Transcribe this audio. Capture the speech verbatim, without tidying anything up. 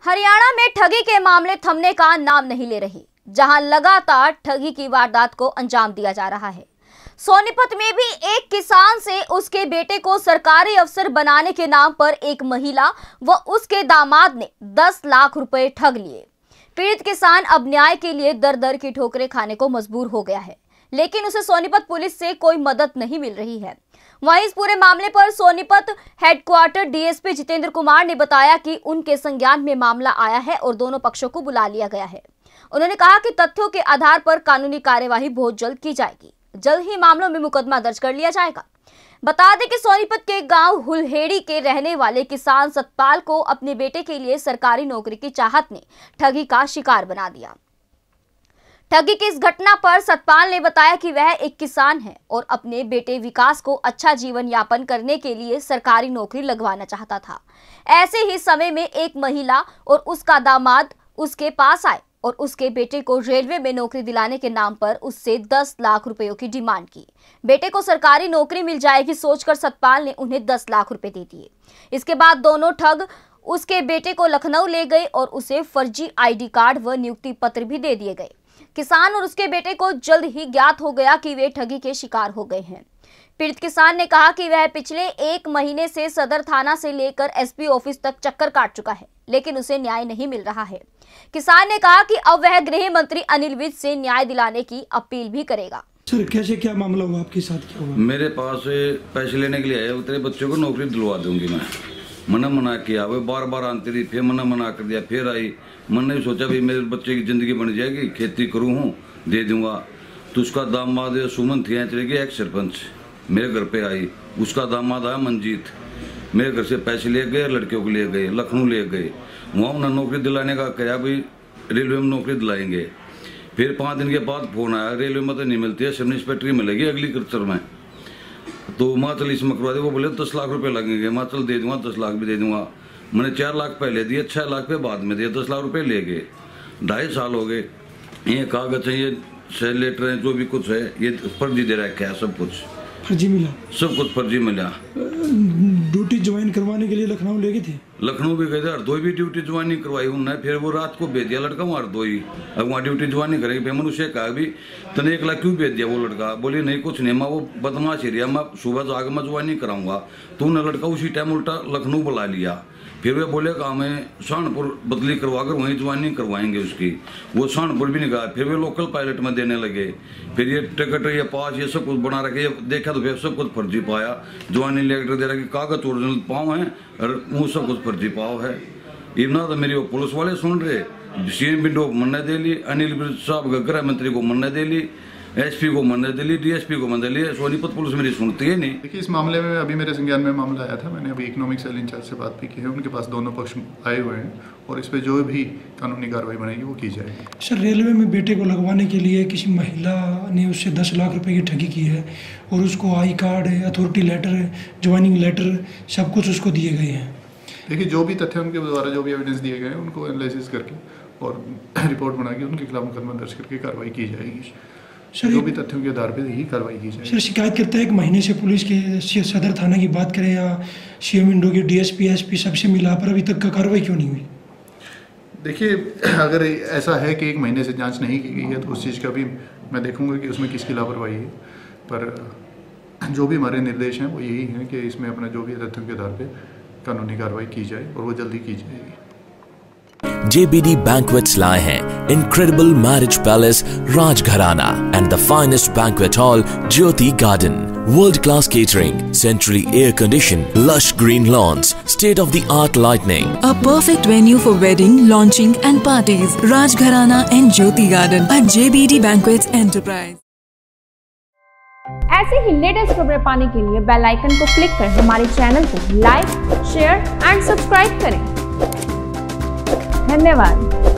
हरियाणा में ठगी के मामले थमने का नाम नहीं ले रही, जहां लगातार ठगी की वारदात को अंजाम दिया जा रहा है। सोनीपत में भी एक किसान से उसके बेटे को सरकारी अफसर बनाने के नाम पर एक महिला व उसके दामाद ने दस लाख रुपए ठग लिए। पीड़ित किसान अब न्याय के लिए दर दर की ठोकरें खाने को मजबूर हो गया है, लेकिन उसे सोनीपत पुलिस से कोई मदद नहीं मिल रही है। वहीं इस पूरे मामले पर सोनीपत हेडक्वार्टर डीएसपी जितेंद्र कुमार ने बताया कि उनके संज्ञान में मामला आया है और दोनों पक्षों को बुला लिया गया है। उन्होंने कहा कि तथ्यों के आधार पर कानूनी कार्यवाही बहुत जल्द की जाएगी। जल्द ही मामलों में मुकदमा दर्ज कर लिया जाएगा। बता दें कि सोनीपत के गांव हुलहेड़ी के रहने वाले किसान सतपाल को अपने बेटे के लिए सरकारी नौकरी की चाहत ने ठगी का शिकार बना दिया। ठगी की इस घटना पर सतपाल ने बताया कि वह एक किसान है और अपने बेटे विकास को अच्छा जीवन यापन करने के लिए सरकारी नौकरी लगवाना चाहता था। ऐसे ही समय में एक महिला और उसका दामाद उसके पास आए और उसके बेटे को रेलवे में नौकरी दिलाने के नाम पर उससे दस लाख रुपयों की डिमांड की। बेटे को सरकारी नौकरी मिल जाएगी सोचकर सतपाल ने उन्हें दस लाख रुपए दे दिए। इसके बाद दोनों ठग उसके बेटे को लखनऊ ले गए और उसे फर्जी आईडी कार्ड व नियुक्ति पत्र भी दे दिए गए। किसान और उसके बेटे को जल्द ही ज्ञात हो गया कि वे ठगी के शिकार हो गए हैं। पीड़ित किसान ने कहा कि वह पिछले एक महीने से सदर थाना से लेकर एसपी ऑफिस तक चक्कर काट चुका है, लेकिन उसे न्याय नहीं मिल रहा है। किसान ने कहा कि अब वह गृह मंत्री अनिल विज से न्याय दिलाने की अपील भी करेगा। सर, कैसे क्या मामला हुआ आपके साथ? क्या हुआ? मेरे पास पैसे लेने के लिए आया, तेरे बच्चों को नौकरी दिलवा दूंगी मैं। मना मना किया, वो बार बार आती रही, फिर मना मना कर दिया, फिर आई। मैंने सोचा भाई मेरे बच्चे की जिंदगी बन जाएगी, खेती करूँ हूँ, दे दूंगा। तो उसका दामाद सुमन थी चले गई, एक सरपंच मेरे घर पे आई, उसका दामाद आया मंजीत, मेरे घर से पैसे ले गए, लड़कियों को ले गए, लखनऊ ले गए। वहाँ उन्होंने नौकरी दिलाने का कहा भाई रेलवे में नौकरी दिलाएंगे। फिर पाँच दिन के बाद फोन आया, रेलवे में तो नहीं मिलती है, सब इंस्पेक्टरी मिलेगी अगली कल्चर में, तो माचल इसमें करवा दे। वो बोले दस लाख रुपए लगेंगे। माचल दे दूंगा, दस लाख भी दे दूंगा। मैंने चार लाख पहले दिए, छह लाख पे बाद में दिए, दस लाख रुपए ले गए। ढाई साल हो गए। ये कागज है, ये शेयर लेटर है, जो भी कुछ है ये फर्जी दे रखा है, सब कुछ फर्जी मिला, सब कुछ फर्जी मिला। ड्यूटी ज्वाइन करवाने के लिए लखनऊ ले गए थे, लखनऊ भी गए थे, हरदोई भी ड्यूटी ज्वाइन नहीं करवाई उन्होंने। फिर वो रात को भेज दिया लड़का वहाँ हरदोई, अब वहाँ ड्यूटी ज्वाइन नहीं करेगी। फिर मैंने उसे कहा भी तने एक लाख क्यों भेज दिया? वो लड़का बोली नहीं कुछ नहीं, मैं वो बदमाश एरिया मैं सुबह जाकर मैं ज्वाइन नहीं कराऊंगा। तो उन्हें लड़का उसी टाइम उल्टा लखनऊ बुला लिया। फिर वे बोले कि हमें सहारनपुर बदली करवा कर वहीं ज्वाइनिंग करवाएंगे उसकी। वो सहारनपुर भी नहीं गया। फिर वे लोकल पायलट में देने लगे। फिर ये टिकट ये पास ये सब कुछ बना रखे, देखा तो फिर सब कुछ फर्जी पाया। ज्वाइनिंग लेटर दे रखे, कागज ओरिजिनल पाव है और वो सब कुछ फर्जी पाव है। इतना तो मेरी वो पुलिस वाले सुन रहे, सीएम विंडो को मन्ने दे ली, अनिल विज साहब गृह मंत्री को मन्ने दे ली, एसपी को मन्ने दे ली, डीएसपी को मन्ने ली। सोनीपत पुलिस मेरी सुनती है नहीं। देखिए, इस मामले में अभी मेरे संज्ञान में मामला आया था। मैंने अभी इकोनॉमिक सेल इंचार्ज से बात भी की है, उनके पास दोनों पक्ष आए हुए हैं और इस पर जो भी कानूनी कार्रवाई बनेगी वो की जाएगी। सर, रेलवे में बेटे को लगवाने के लिए किसी महिला ने उससे दस लाख रुपए की ठगी की है और उसको I card, authority letter, joining letter सब कुछ उसको दिए गए हैं। देखिए, जो भी तथ्य उनके द्वारा जो भी एविडेंस दिए गए हैं उनको एनालिसिस करके और रिपोर्ट बना के उनके खिलाफ मुकदमा दर्ज करके कार्रवाई की जाएगी। सर, जो भी तथ्यों के आधार पर ही कार्रवाई की जाएगी। सर, शिकायत करता है एक महीने से पुलिस के सदर थाना की बात करें या सीएम विंडो के डीएसपी एसपी सबसे मिला, पर अभी तक का कार्रवाई क्यों नहीं हुई? देखिए, अगर ऐसा है कि एक महीने से जांच नहीं की गई है तो उस चीज़ का भी मैं देखूंगा कि उसमें किसकी लापरवाही है। पर जो भी हमारे निर्देश हैं वो यही हैं कि इसमें अपना जो भी तथ्यों के आधार पर कानूनी कार्रवाई की जाए और वो जल्दी की जाएगी। J B D Banquets लाए हैं Incredible Marriage Palace Rajgharana and the finest banquet hall Jyoti Garden. World-class catering, centrally air-conditioned, lush green lawns, state-of-the-art lighting. A perfect venue for wedding, launching and parties. Rajgharana and Jyoti Garden at J B D Banquets Enterprise. ऐसे ही latest खबरें पाने के लिए bell icon को click कर हमारे channel को like, share and subscribe करें। धन्यवाद।